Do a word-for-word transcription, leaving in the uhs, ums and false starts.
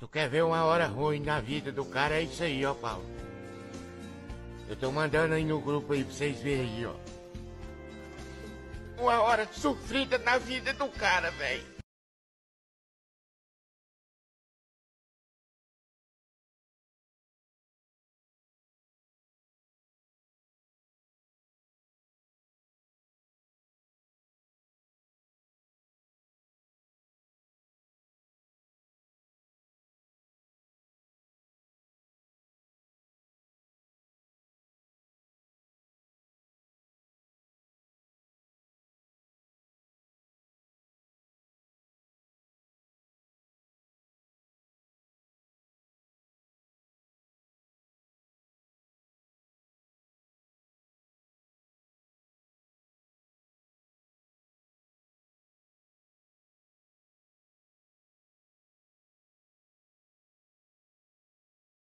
Tu quer ver uma hora ruim na vida do cara? É isso aí, ó, Paulo. Eu tô mandando aí no grupo aí pra vocês verem aí, ó. Uma hora sofrida na vida do cara, velho.